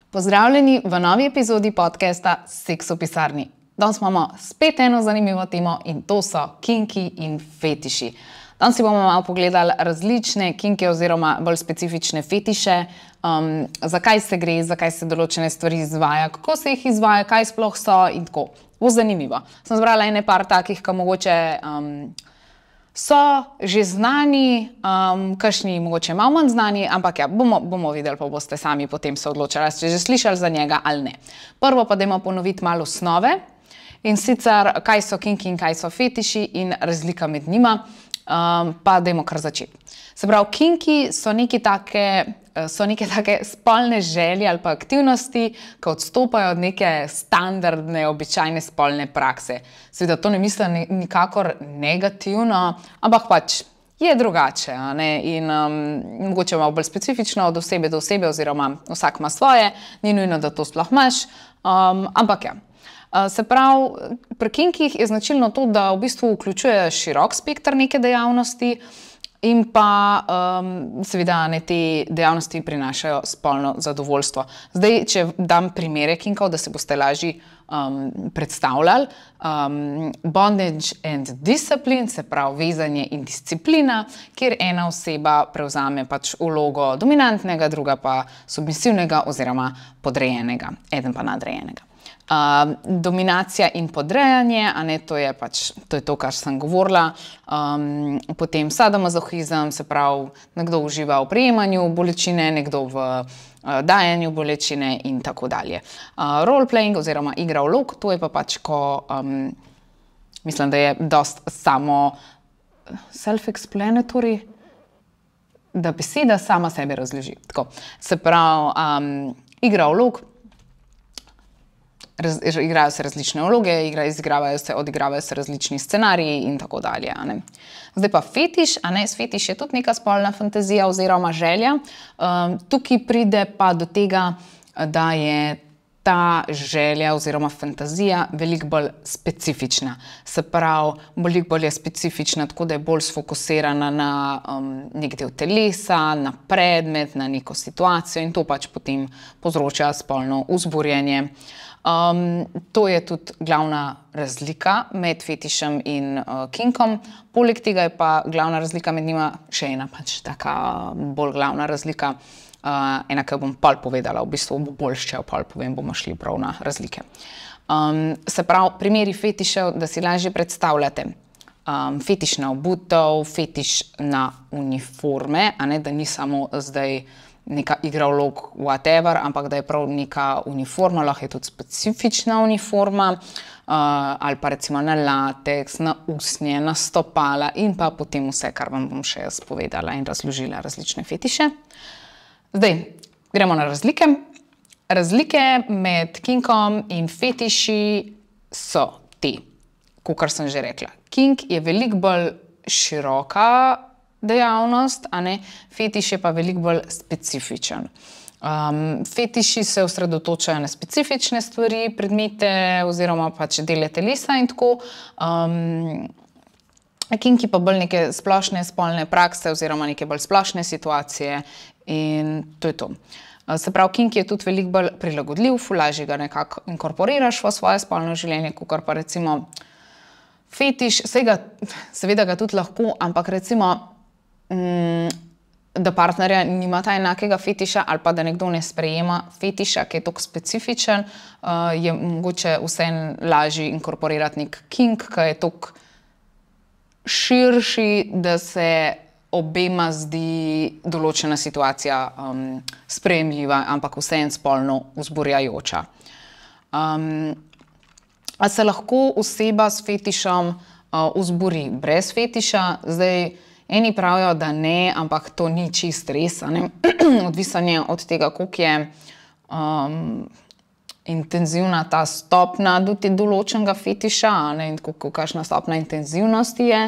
Pozdravljeni v novi epizodi podcasta Seks v pisarni. Danes imamo spet eno zanimivo temo in to so kinki in fetiši. Danes si bomo malo pogledali različne kinke oziroma bolj specifične fetiše, zakaj se gre, zakaj se določene stvari izvaja, kako se jih izvaja, kaj sploh so in tako. Bo zanimivo. Sem zbrala ene par takih, ki mogoče so že znani, kakšni mogoče malo manj znani, ampak ja, bomo videli, pa boste sami potem se odločali, ste že slišali za njega ali ne. Prvo pa dajmo ponoviti malo osnove in sicer, kaj so kinki in kaj so fetiši in razlika med njima, pa dajmo kar začeti. Se pravi, kinki so neke take spolne želje ali pa aktivnosti, ki odstopajo od neke standardne, običajne spolne prakse. Seveda to ne mislim nikakor negativno, ampak pač je drugače, a ne? In mogoče malo bolj specifično od osebe do osebe oziroma vsak ima svoje, ni nujno, da to sploh imaš, ampak ja. Se pravi, pri kinkih je značilno to, da v bistvu vključuje širok spekter neke dejavnosti, in pa seveda te dejavnosti prinašajo spolno zadovoljstvo. Zdaj, če dam primere kinkov, da se boste lažje predstavljali, bondage and discipline, se pravi vezanje in disciplina, kjer ena oseba prevzame pač vlogo dominantnega, druga pa submisivnega oziroma podrejenega, eden pa nadrejenega. Dominacija in podrejanje, a ne, to je to, kar sem govorila. Potem sadomazohizem, se pravi, nekdo uživa v prejemanju bolečine, nekdo v dajanju bolečine in tako dalje. Roleplaying oziroma igra vlog, to je pa pač, ko mislim, da je dost samo self-explanatory, da beseda sama sebe razloži. Tako, se pravi, igra vlog, igrajo se različne vloge, odigravajo se različni scenariji in tako dalje. A ne. Zdaj pa fetiš, a ne, fetiš je tudi neka spolna fantazija oziroma želja. Tukaj pride pa do tega, da je ta želja oziroma fantazija veliko bolj specifična. Se pravi, veliko bolj je specifična, tako da je bolj sfokusirana na nek del telesa, na predmet, na neko situacijo in to pač potem povzroča spolno vzburjenje. To je tudi glavna razlika med fetišem in kinkom. Poleg tega je pa glavna razlika med njima še ena pač taka bolj glavna razlika, ena, ki jo bom pol povedala, v bistvu bo boljše, če jo pol povem, bomo šli prav na razlike. Se pravi, primeri fetišev, da si lažje predstavljate. Fetiš na obutev, fetiš na uniforme, a ne, da ni samo zdaj neka igra vlog, whatever, ampak da je prav neka uniforma, lahko je tudi specifična uniforma, ali pa recimo na lateks, na usnje, na stopala in pa potem vse, kar vam bom še jaz povedala in razložila različne fetiše. Zdaj, gremo na razlike. Razlike med kinkom in fetiši so te, kakor sem že rekla. Kink je veliko bolj široka dejavnost, a ne, fetiš je pa veliko bolj specifičen. Fetiši se osredotočajo na specifične stvari, predmete oziroma pač dele telesa in tako. Kinki pa bolj neke splošne spolne prakse oziroma neke bolj splošne situacije in to je to. Se pravi, kink je tudi veliko bolj prilagodljiv, lažje ga nekako inkorporiraš v svoje spolno življenje, kakor pa recimo fetiš, seveda ga tudi lahko, ampak recimo da partnerja nimata enakega fetiša ali pa da nekdo ne sprejema fetiša, ki je toliko specifičen, je mogoče vseeno lažje inkorporirati nek kink, ki je toliko širši, da se obema zdi določena situacija sprejemljiva, ampak vseeno spolno vzburjajoča. A se lahko oseba s fetišem vzburi brez fetiša? Zdaj, eni pravijo, da ne, ampak to ni čist res, odvisno je od tega, koliko je intenzivna ta stopnja do določenega fetiša, in kakšna stopnja intenzivnosti je.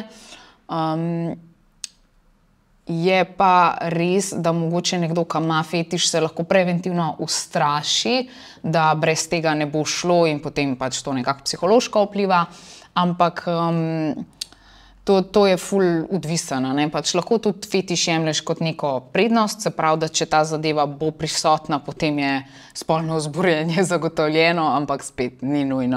Je pa res, da mogoče nekdo, ki ima fetiš, se lahko preventivno ustraši, da brez tega ne bo šlo in potem pač to nekako psihološko vpliva, ampak To je ful odvisno, ne, pač lahko tudi fetiš jemlješ kot neko prednost, se pravi, da če ta zadeva bo prisotna, potem je spolno vzburjenje zagotovljeno, ampak spet ni nujno,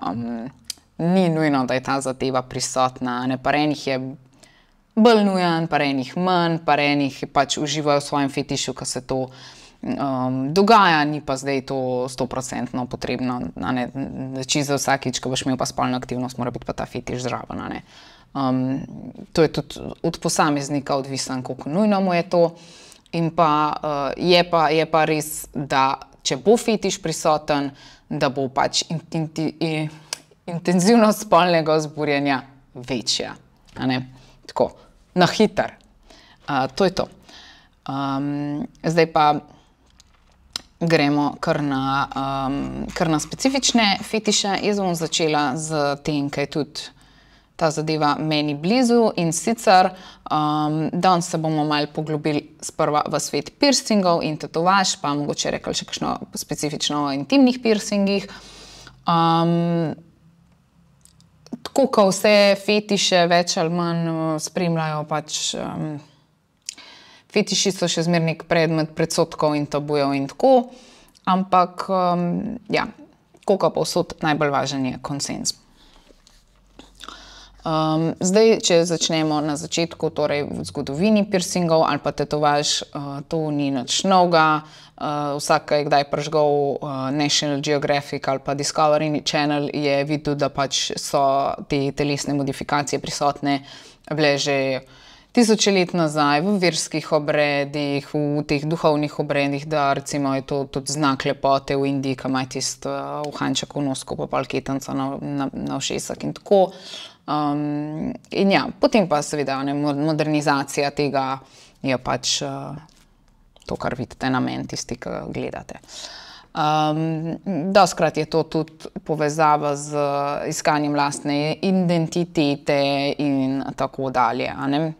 da je ta zadeva prisotna, ne, pa enih je bolj nujen, pa enih manj, pa enih pač uživajo v svojem fetišu, ko se to dogaja, ni pa zdaj to 100% potrebno, ne, čisto vsakič, ko boš imel pa spolno aktivnost, mora biti pa ta fetiš zraven, ne. To je tudi od posameznika odvisen, koliko nujno mu je to in pa je pa res, da če bo fetiš prisoten, da bo pač intenzivnost spolnega vzburjenja večja, a ne, tako, na hitro. To je to. Zdaj pa gremo kar na specifične fetiše. Jaz bom začela z tem, kaj je tudi ta zadeva meni blizu in sicer danes se bomo malo poglobili sprva v svet piercingov in tetovaž, pa mogoče rekli še kakšno specifično o intimnih piercingih. Tako, ko vse fetiše več ali manj spremljajo pač fetiši so še zmeraj nek predmet predsodkov in tabujev in tako, ampak ja, koliko povsod najbolj važen je konsenz. Zdaj, če začnemo na začetku, torej v zgodovini piercingov ali pa tetovaž, to ni nič novega. Vsak je kdaj prižgal National Geographic ali pa Discovery Channel, je videl, da pač so te telesne modifikacije prisotne bile že tisoče let nazaj v verskih obredih, v teh duhovnih obredih, da recimo je to tudi znak lepote v Indiji, ki ima tisti uhanček v nosku, pa pol ketenca na ušesah in tako. In ja, potem pa seveda modernizacija tega je pač to, kar vidite namen tisti, ki gledate. Dostikrat je to tudi povezava z iskanjem lastne identitete in tako dalje, a ne.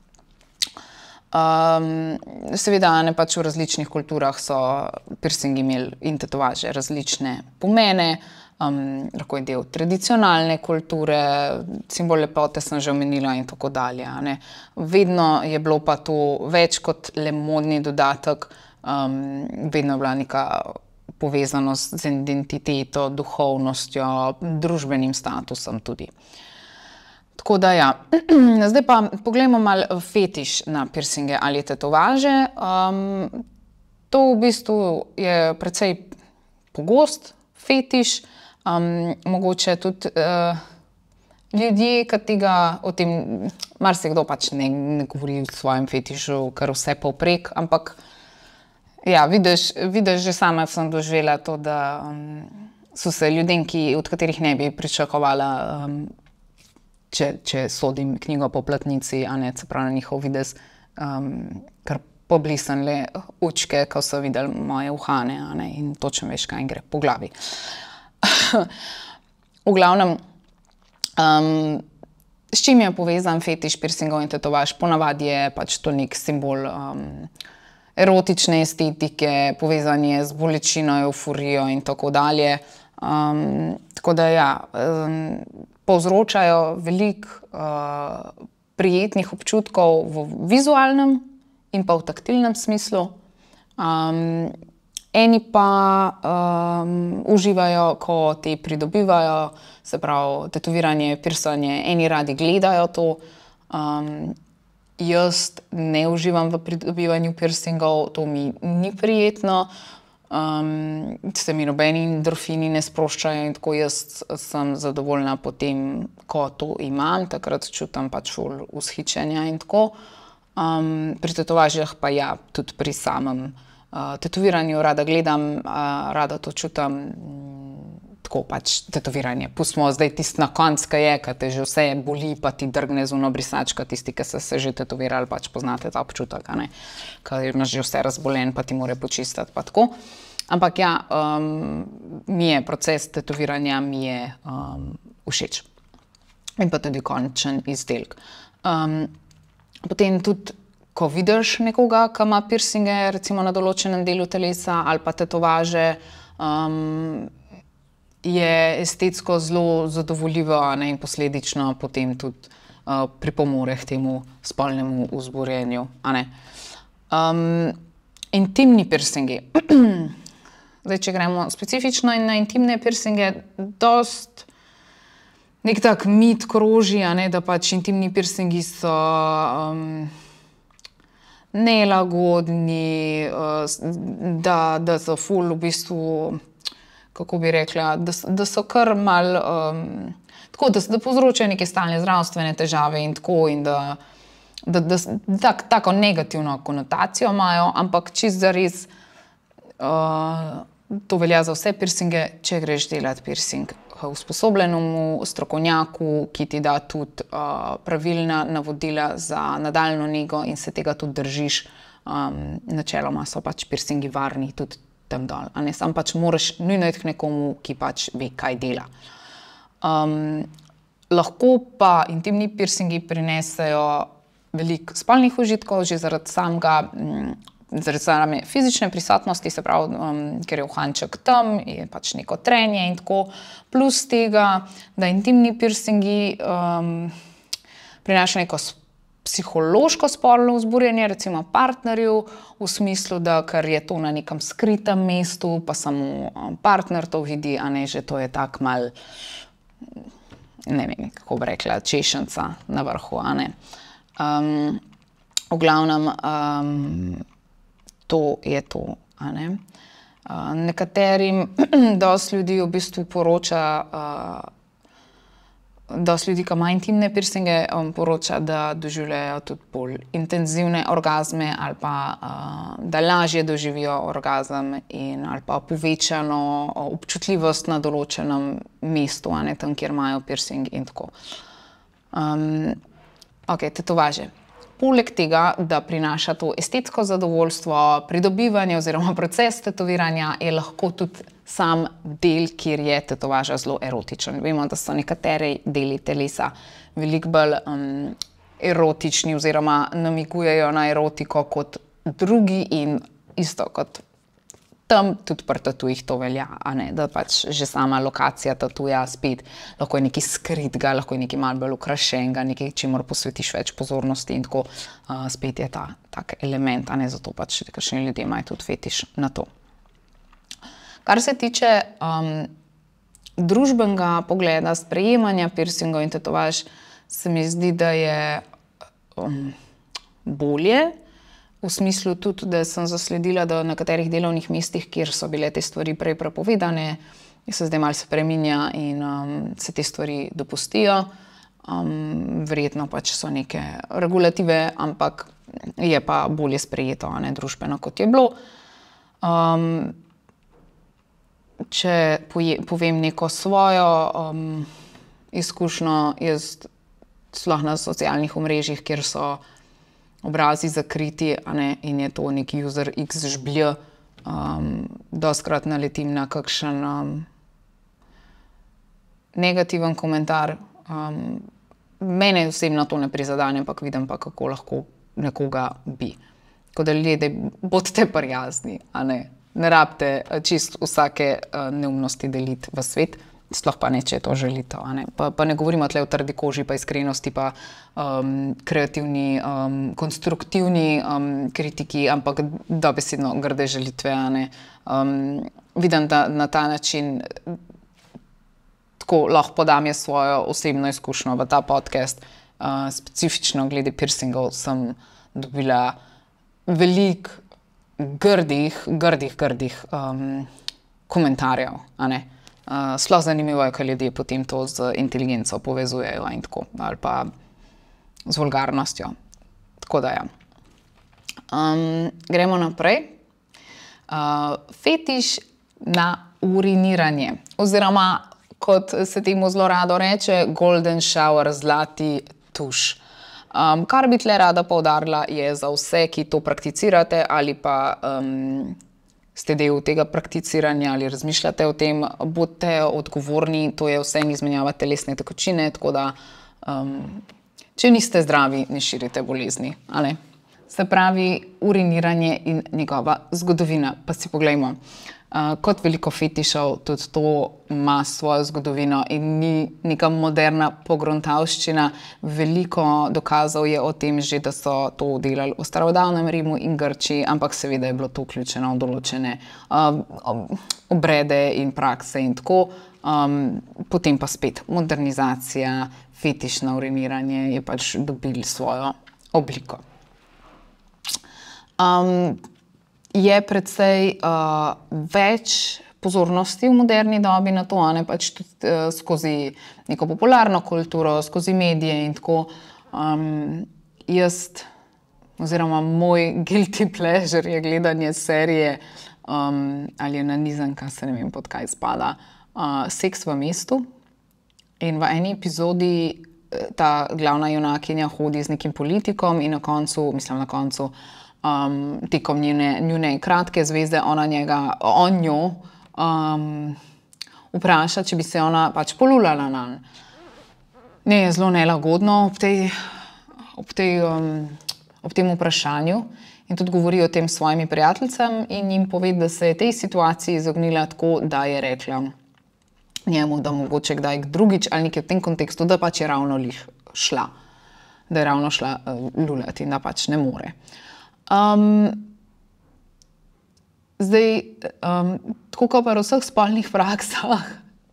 Seveda, ne, pač v različnih kulturah so piercingi imeli in tetovaže različne pomene. Lahko je del tradicionalne kulture, simbol lepote sem že omenila in tako dalje, a ne. Vedno je bilo pa to več kot le modni dodatek, vedno je bila neka povezanost z identiteto, duhovnostjo, družbenim statusom tudi. Tako da ja, zdaj pa poglejmo malo fetiš na piercinge ali tetovaže. To v bistvu je precej pogost fetiš, mogoče tudi ljudje, ki tega o tem, marsikdo pač ne govori o svojem fetišu kar vse povprek, ampak ja, vidiš, že sama sem doživela to, da so se ljudem, od katerih ne bi pričakovala, če sodim knjigo po platnici, a ne, se pravi na njihov videz, kar poblisnile očke, ko so videli moje uhane, a ne, in točno veš, kaj jim gre po glavi. V glavnem, s čim je povezan fetiš piercingov in tetovaž? Ponavadi je pač to nek simbol erotične estetike, povezan je z bolečino, evforijo in tako dalje. Tako da ja, povzročajo veliko prijetnih občutkov v vizualnem in pa v taktilnem smislu. Eni pa uživajo, ko te pridobivajo, se pravi tetoviranje, pirsanje, eni radi gledajo to. Jaz ne uživam v pridobivanju piercingov, to mi ni prijetno, se mi nobeni endorfini ne sproščajo in tako jaz sem zadovoljna potem, ko to imam, takrat čutim pač ful vzhičenja in tako. Pri tetovažih pa ja, tudi pri samem tetoviranju rada gledam, rada to čutim, tako pač tetoviranje. Pustimo zdaj tisto na koncu, ki je, ki te že vse boli, pa ti drgne z ono brisačka, tisti, ki se že tetovirali, pač poznate ta občutek, a ne, ki imaš že vse razbolen, pa ti mora počistiti, pa tako. Ampak ja, mi je proces tetoviranja mi je všeč. In pa tudi končen izdelek. Potem tudi, ko vidiš nekoga, ki ima piercinge, recimo na določenem delu telesa ali pa tetovaže, je estetsko zelo zadovoljivo, a ne, in posledično potem tudi pripomore k temu spolnemu vzburjenju. Intimni piercingi. Zdaj, če gremo specifično na intimne piercinge, dost nek tak mit kroži, da pač intimni piercingi so nelagodni, da so ful v bistvu, kako bi rekla, da so kar mal, tako, da povzročajo neke stalne zdravstvene težave in tako, in da tako negativno konotacijo imajo, ampak čisto zares to velja za vse piercinge, če greš delati piercing usposobljenemu strokovnjaku, ki ti da tudi pravilna navodila za nadaljnjo nego in se tega tudi držiš. Načeloma so pač piercingi varni tudi tam dol. Sam pač moraš nujno iti k nekomu, ki pač ve, kaj dela. Lahko pa intimni piercingi prinesejo veliko spolnih užitkov, že zaradi same fizične prisotnosti, se pravi, ker je uhanček tam, je pač neko trenje in tako. Plus tega, da intimni piercingi prinašajo neko psihološko spolno vzburjenje, recimo partnerju, v smislu, da ker je to na nekem skritem mestu, pa samo partner to vidi, že to je tak mal, ne vem, kako bi rekla, češenca na vrhu, v glavnem, to je to, Nekaterim dosti ljudi v bistvu poroča, dosti ljudi, ki ima intimne piercinge, poroča, da doživljajo tudi bolj intenzivne orgazme ali pa da lažje doživijo orgazem ali pa povečano občutljivost na določenem mestu, tam, kjer imajo piercing in tako. Tetovaže. Poleg tega, da prinaša to estetsko zadovoljstvo, pridobivanje oziroma proces tetoviranja, je lahko tudi sam del, kjer je tetovaža zelo erotičen. Vemo, da so nekateri deli telesa veliko bolj erotični oziroma namigujejo na erotiko kot drugi in isto kot tam tudi pri tatujih to velja, da pač že sama lokacija tatuja spet lahko je nekaj skritega, lahko je nekaj malo bolj okrašenega, nekaj, čemur posvetiš več pozornosti in tako spet je ta tak element, zato pač kakšni ljudje imajo tudi fetiš na to. Kar se tiče družbenega pogleda, sprejemanja piercingov in tetovaž, se mi zdi, da je bolje. V smislu tudi, da sem zasledila, da na nekaterih delovnih mestih, kjer so bile te stvari prej prepovedane, se zdaj malo spreminja in se te stvari dopustijo. Verjetno pač so neke regulative, ampak je pa bolje sprejeto, družbeno, kot je bilo. Če povem neko svojo izkušnjo, jaz sploh na socialnih omrežjih, kjer so obrazi zakriti, in je to nek user X žblj, dostikrat naletim na kakšen negativen komentar. Mene osebno to ne prizadene, ampak vidim pa, kako lahko nekoga bi. Tako da ljudje, bodite prijazni, ne rabite čisto vsake neumnosti deliti v svet. Sploh pa ne, če je to želite. Pa ne govorimo tle o trdi koži, pa iskrenosti, pa kreativni, konstruktivni kritiki, ampak dobesedno grde želitve. Vidim, da na ta način tako lahko podam jaz svojo osebno izkušnjo v ta podcast. Specifično glede piercingov sem dobila veliko grdih komentarjev, Sploh zanimivo je, kaj ljudje potem to z inteligenco povezujejo in tako, ali pa z vulgarnostjo. Tako da ja. Gremo naprej. Fetiš na uriniranje, oziroma kot se temu zelo rado reče, golden shower, zlati tuš. Kar bi tle rada poudarila je za vse, ki to prakticirate ali pa ste del tega prakticiranja ali razmišljate o tem, bodite odgovorni, to je vse izmenjava telesne tekočine, tako da če niste zdravi, ne širite bolezni. Se pravi, uriniranje in njegova zgodovina. Pa si poglejmo. Kot veliko fetišov, tudi to ima svojo zgodovino in ni neka moderna pogruntavščina. Veliko dokazov je o tem že, da so to delali v starodavnem Rimu in Grčiji, ampak seveda je bilo to vključeno v določene obrede in prakse in tako. Potem pa spet modernizacija, fetišno uriniranje je pač dobili svojo obliko. Je precej več pozornosti v moderni dobi na to, ne, pač tudi skozi neko popularno kulturo, skozi medije in tako. Oziroma moj guilty pleasure je gledanje serije ali je nanizanka, se ne vem, pod kaj spada, Seks v mestu. In v eni epizodi ta glavna junakinja hodi z nekim politikom in na koncu, tekom njune kratke zvezde, on njo vpraša, če bi se ona pač polulala nanj. Ne, je zelo nelagodno ob tem vprašanju in tudi govori o tem svojimi prijateljicam in jim pove, da se je tej situaciji izognila tako, da je rekla njemu, da mogoče kdaj drugič ali nekaj v tem kontekstu, da pač je ravno šla lulati in da pač ne more. Tako kot pa v vseh spolnih praksah,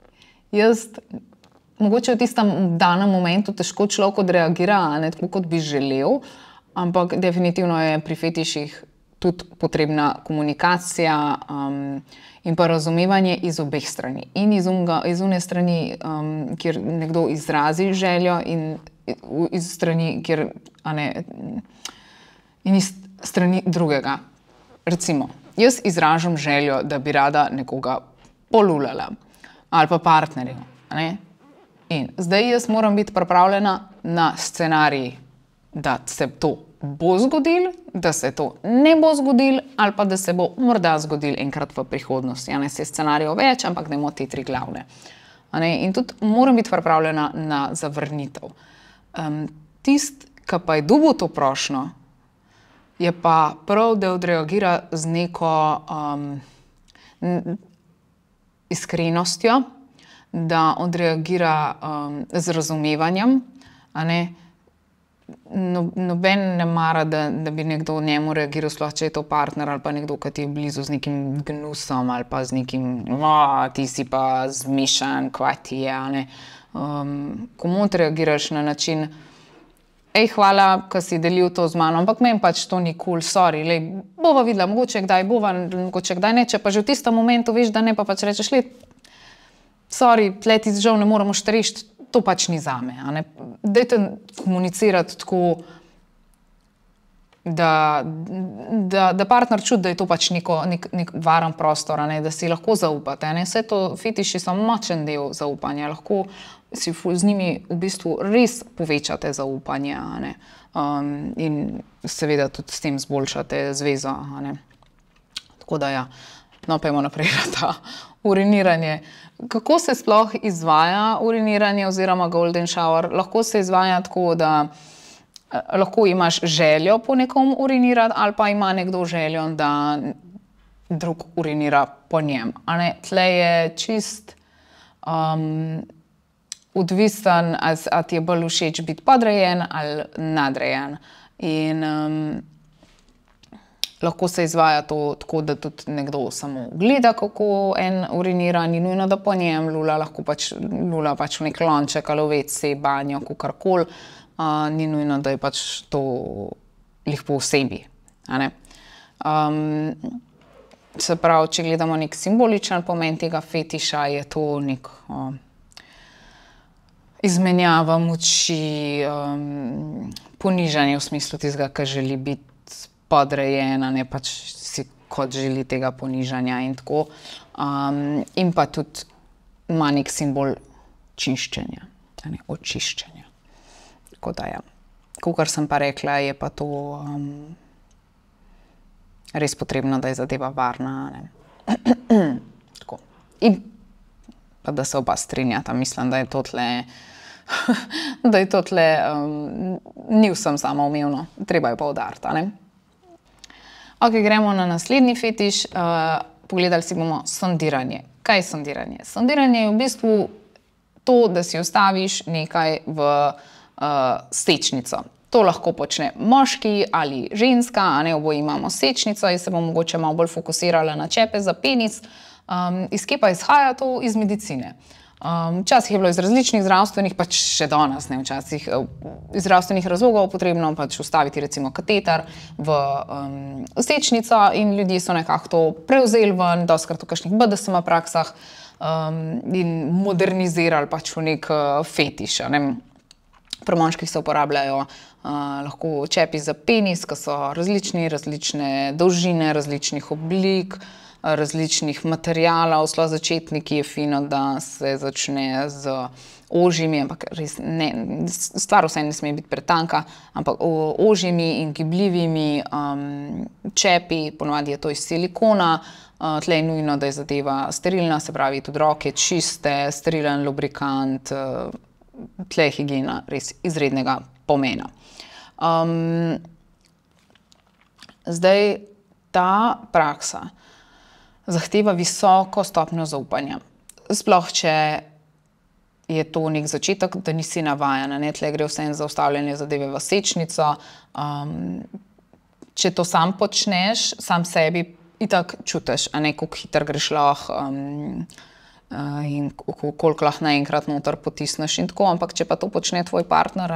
mogoče v tistem danem momentu težko človek odreagira, ne tako kot bi želel, ampak definitivno je pri fetiših tudi potrebna komunikacija in pa razumevanje iz obeh strani. In iz une strani, kjer nekdo izrazi željo in iz strani, in iz strani drugega. Recimo, jaz izražam željo, da bi rada nekoga polulala ali pa partnerja. In zdaj jaz moram biti pripravljena na scenarij, da se to bo zgodilo, da se to ne bo zgodilo ali pa da se bo morda zgodilo enkrat v prihodnosti. Se je scenarijev več, ampak dajmo te tri glavne. In tudi moram biti pripravljena na zavrnitev. Tisti, ki pa je dobil to prošnjo, je pa prav, da odreagira z neko iskrenostjo, da odreagira z razumevanjem. Noben ne mara, da bi nekdo njemu reagiral, sploh če je to partner ali pa nekdo, ki ti je blizu z nekim gnusom ali pa z nekim ti si pa zmešan, kva ti je. Komu reagiraš na način hvala, ko si delil to z mano, ampak meni pač to ni cool, sorry, bova videla, mogoče kdaj bova, mogoče kdaj ne, če pa že v tistem momentu veš, da ne, pa pač rečeš, sorry, tle ti žal ne moramo štrešti, to pač ni zame. Dajte komunicirati tako, da partner čuti, da je to pač nek varen prostor, da si lahko zaupate. Vse to fetiši so močen del zaupanja, lahko si z njimi v bistvu res povečate zaupanje in seveda tudi s tem zboljšate zvezo. Tako da ja, no pojmo naprej na ta uriniranje. Kako se sploh izvaja uriniranje oziroma golden shower? Lahko se izvaja tako, da lahko imaš željo po nekom urinirati ali pa ima nekdo željo, da drug urinira po njem. Tle je čist odvisen, ali ti je bolj všeč biti podrejen ali nadrejen. In lahko se izvaja to tako, da tudi nekdo samo gleda, kako en urinira, ni nujno, da po njem lula, lahko pač lula pač v nek lonček ali v WC, banjo, kakorkoli. Ni nujno, da je pač to lih po osebi. Se pravi, če gledamo nek simboličen pomen tega fetiša, je to nek izmenjava moči, ponižanje v smislu tistega, ki želi biti podrejena, ne pač si kot želi tega ponižanja in tako. In pa tudi ima nek simbol čiščenja, očiščenja. Tako da ja, kakor sem pa rekla, je pa to res potrebno, da je zadeva varna. Tako. In pa da se oba strinjata, mislim, da je to tle ni vsem samoumevno, treba je poudariti. Ok, gremo na naslednji fetiš. pogledali si bomo sondiranje. Kaj je sondiranje? Sondiranje je v bistvu to, da si vstaviš nekaj v sečnico. To lahko počne moški ali ženska, oboji imamo sečnico. Jaz se bom mogoče malo bolj fokusirala na čepe za penis. Iz kje pa izhaja to? Iz medicine. Včasih je bilo iz različnih zdravstvenih, pač še danes, včasih iz zdravstvenih razlogov potrebno pač vstaviti recimo kateter v sečnico in ljudje so nekako to prevzeli ven, dostikrat v kakšnih BDSM praksah in modernizirali pač v nek fetiš. Pri moških se uporabljajo lahko čepi za penis, ki so različne dolžine, različnih oblik, različnih materialov. Sploh začetniki je fino, da se začne z ožjimi, ampak res ne, stvar vse ne sme biti pretanka, ampak ožjimi in gibljivimi čepi, ponavadi je to iz silikona. Tle je nujno, da je zadeva sterilna, se pravi tudi roke čiste, sterilen lubrikant, tle je higiena res izrednega pomena. Zdaj, ta praksa zahteva visoko stopnjo zaupanja. Sploh, če je to nek začetek, da nisi navajen, tle gre vse za vstavljanje zadeve v sečnico. Če to sam počneš, sam sebi itak čutiš, koliko hitro greš lahko in koliko lahko naenkrat noter potisneš in tako, ampak če pa to počne tvoj partner,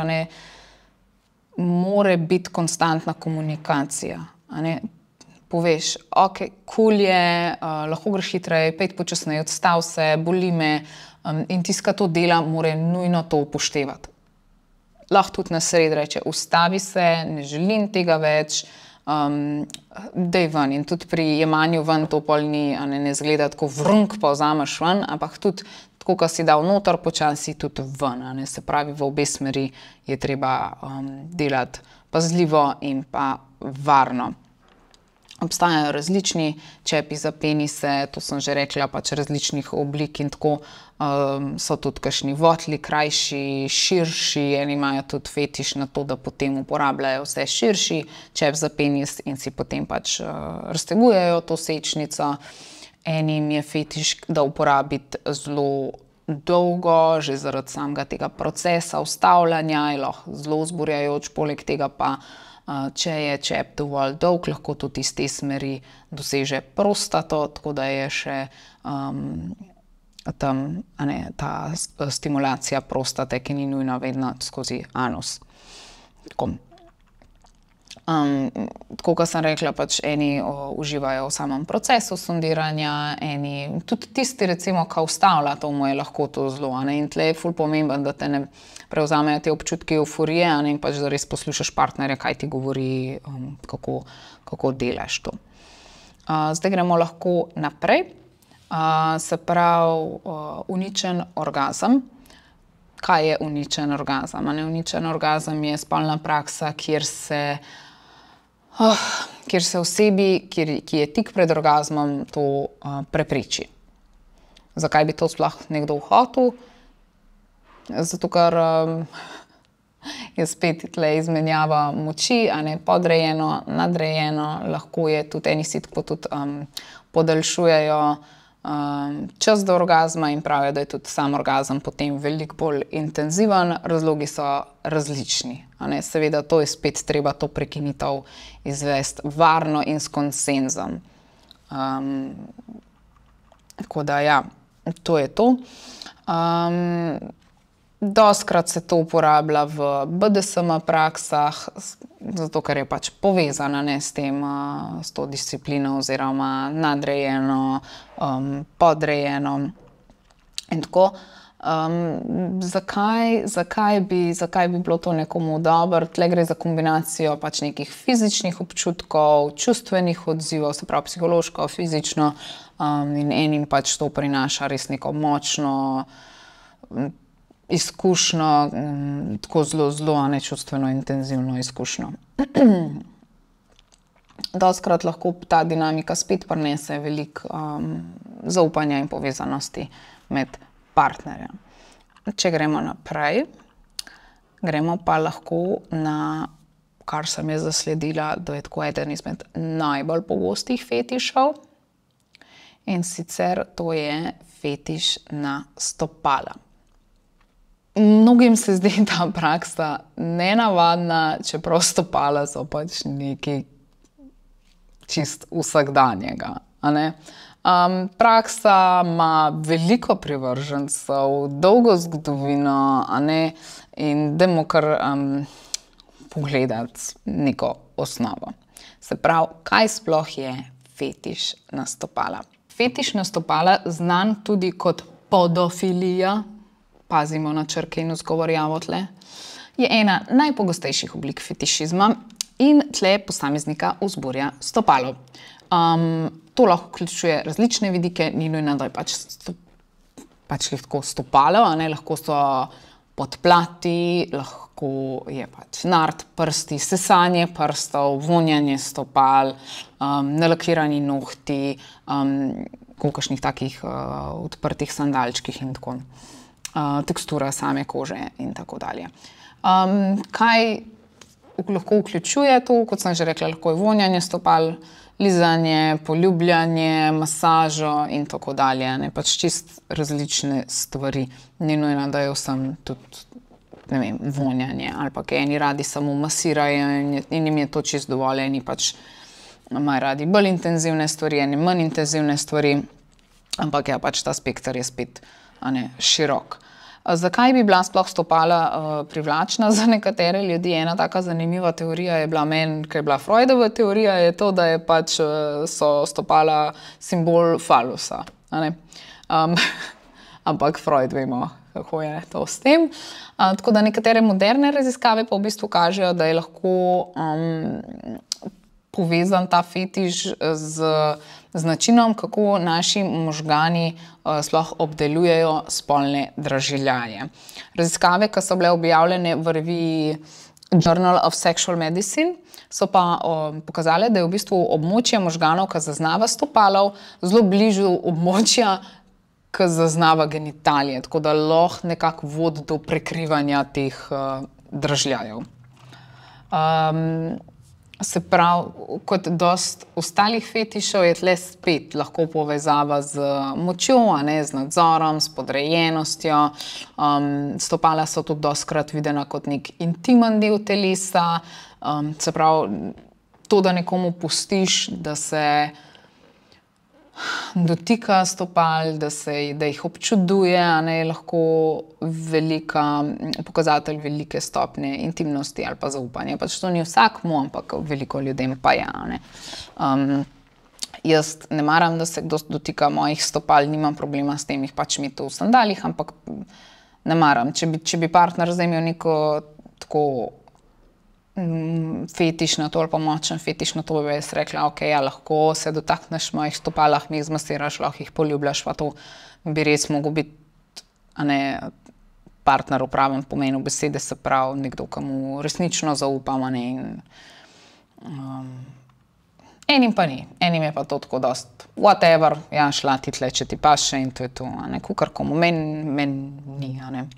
mora biti konstantna komunikacija. Poveš, ok, cool je, lahko greš hitreje, pejt počasneje, odstav se, boli me in tisti, ki to dela, mora nujno to upoštevati. Lahko tudi na sredi reče, ustavi se, ne želim tega več, daj ven. In tudi pri jemanju ven to pol ni, ne zgleda tako vrnk, pa vzameš ven, ampak tudi tako, ko si dal noter, počasi tudi ven. Se pravi, v obe smeri je treba delati pazljivo in pa varno. Obstajajo različni čepi za penise, to sem že rekla, pač različnih oblik in tako. So tudi kakšni votli, krajši, širši, eni imajo tudi fetiš na to, da potem uporabljajo vse širši čep za penis in si potem pač raztegujejo to sečnico. Enim je fetiš, da uporabiti zelo dolgo, že zaradi samega tega procesa vstavljanja, je lahko zelo vzburjajoč, poleg tega pa če je čep dovolj dolg, lahko tudi iz te smeri doseže prostato, tako da je še tam ta stimulacija prostate, ki ni nujno vedno skozi anus. Tako, kot sem rekla, pač eni uživajo v samem procesu sondiranja, eni, tudi tisti recimo, ki vstavlja, to mu je lahko to zelo, in tle je ful pomemben, da te ne prevzamejo te občutki euforije in pač da res poslušaš partnerja, kaj ti govori, kako delaš to. Zdaj gremo lahko naprej. Se pravi, uničen orgazem. Kaj je uničen orgazem? Uničen orgazem je spolna praksa, kjer se osebi, ki je tik pred orgazmom, to prepreči. Zakaj bi to sploh nekdo hotel? Zato, ker je spet tle izmenjava moči, podrejeno, nadrejeno, lahko je tudi eni si tako tudi podaljšujejo čas do orgazma in pravijo, da je tudi sam orgazem potem veliko bolj intenziven. Razlogi so različni. Seveda to je spet treba to prekinitev izvesti varno in s konsenzom. Tako da ja, to je to. Dostikrat se to uporablja v BDSM praksah, zato ker je pač povezana s to disciplino oziroma nadrejeno, podrejeno in tako. Zakaj bi bilo to nekomu dobro? Tle gre za kombinacijo pač nekih fizičnih občutkov, čustvenih odzivov, se pravi psihološko, fizično, in enim pač to prinaša res neko močno izkušnjo, tako zelo čustveno intenzivno izkušnjo. Dostikrat lahko ta dinamika spet prinese veliko zaupanja in povezanosti med partnerjem. Če gremo naprej, gremo pa lahko na, kar sem jaz zasledila, da je tako eden izmed najbolj pogostih fetišov, In sicer to je fetiš na stopala. Mnogim se zdi ta praksa nenavadna, čeprav stopala so pač nekaj čist vsakdanjega, a ne. Praksa ima veliko privržencev, dolgo zgodovino, a ne, in dajmo kar pogledati neko osnovo. Se pravi, kaj sploh je fetiš na stopala? Fetiš na stopala, znan tudi kot podofilija, pazimo na črke in vzgovorjavo tle, je ena najpogostejših oblik fetišizma in tle posameznika vzburja stopalo. To lahko vključuje različne vidike, ni nujno, da je pač lahko stopalo, a ne, lahko so podplati, lahko je pač nart, prsti, sesanje prstov, vonjanje stopal, nalakirani nohti, kakšnih takih odprtih sandalčkih in tako. Tekstura same kože in tako dalje. Kaj lahko vključuje to? Kot sem že rekla, lahko je vonjanje stopal, lizanje, poljubljanje, masažo in tako dalje. Ne, pač čist različne stvari. Ni nujno, da je vsem tudi, ne vem, vonjanje ali pa eni radi samo masirajo in jim je to čist dovolj, eni pač imajo radi bolj intenzivne stvari, eni manj intenzivne stvari, ampak ja, pač ta spekter je spet, a ne, širok. Zakaj bi bila sploh stopala privlačna za nekatere ljudi? Ena taka zanimiva teorija je bila meni, ker je bila Freudova teorija, je to, da je pač so stopala simbol falusa, a ne. Ampak Freud vemo, kako je to s tem. Tako da nekatere moderne raziskave pa v bistvu kažejo, da je lahko povezan ta fetiš z načinom, kako naši možgani sploh obdelujejo spolne dražljaje. Raziskave, ki so bile objavljene v reviji Journal of Sexual Medicine, so pa pokazale, da je v bistvu območje možganov, ki zaznava stopalov, zelo blizu območja, ki zaznava genitalije, tako da lahko nekako vodi do prekrivanja teh dražljajev. Se pravi, kot dosti ostalih fetišev je tle spet lahko povezava z močjo, a ne, z nadzorom, s podrejenostjo. Stopala so tudi dostikrat videna kot nek intimen del telesa. Se pravi, to, da nekomu pustiš, da se dotika stopal, da jih občuduje, a ne, je lahko pokazatelj velike stopnje intimnosti ali pa zaupanja. Pač to ni vsakmu, ampak veliko ljudem pa je, a ne. Jaz ne maram, da se kdo dotika mojih stopal, nimam problema s tem, jih pač imeti v sandalih, ampak ne maram. Če bi partner zdaj imel neko tako fetiš na to ali pa močen fetiš na to, bi jaz rekla, ok, ja, lahko se dotakneš mojih stopal, lahko mi jih zmasiraš, lahko jih poljubljaš, pa to bi res mogel biti, a ne, partner v pravem pomenu besede, se pravi nekdo, ki mu resnično zaupam, a ne, enim pa ni, enim je pa to tako dost whatever, ja, šla ti tle, če ti paše in to je to, a ne, kakor komu, meni ni, a ne.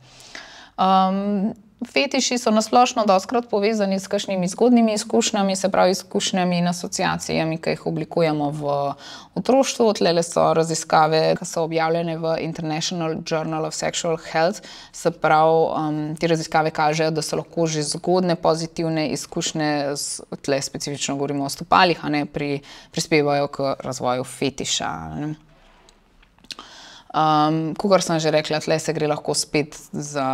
Fetiši so na splošno dostikrat povezani s kakšnimi zgodnjimi izkušnjami, se pravi izkušnjami in asociacijami, ki jih oblikujemo v otroštvu. Tlele so raziskave, ki so objavljene v International Journal of Sexual Health. Se pravi, te raziskave kažejo, da so lahko že zgodne pozitivne izkušnje, tle specifično govorimo o stopalih, a ne, prispevajo k razvoju fetiša. Kakor sem že rekla, tle se gre lahko spet za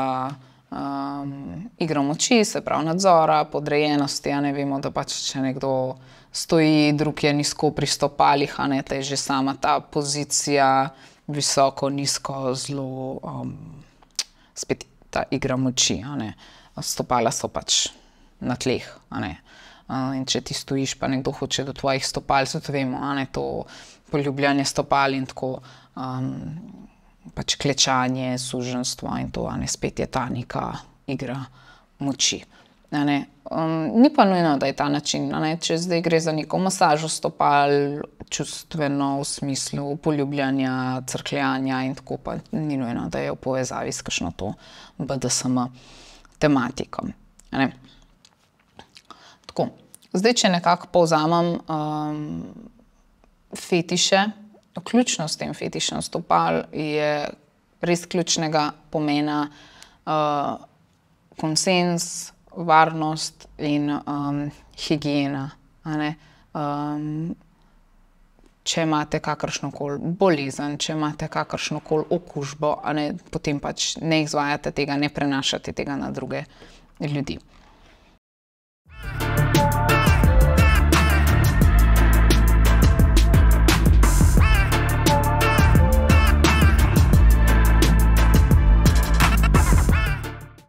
igro moči, se pravi nadzora, podrejenosti, a ne, vemo, da pač če nekdo stoji, drug je nizko pri stopalih, a ne, te je že sama ta pozicija visoko, nizko, zelo spet ta igra moči, a ne. Stopala so pač na tleh, a ne. In če ti stojiš, pa nekdo hoče do tvojih stopal, tudi vemo, a ne, to poljubljanje stopal in tako pač klečanje, suženjstvo in to, a ne, spet je ta neka igra moči, a ne. Ni pa nujno, da je ta način, a ne, če zdaj gre za neko masažo stopal, čustveno v smislu poljubljanja, crkljanja in tako, pa ni nujno, da je v povezavi s kakšno to BDSM tematiko, a ne. Tako, zdaj, če nekako povzamem fetiše vključno s tem fetišem stopal je res ključnega pomena konsens, varnost in higiena. Če imate kakršnokoli bolezen, če imate kakršnokoli okužbo, potem pač ne izvajate tega, ne prenašate tega na druge ljudi.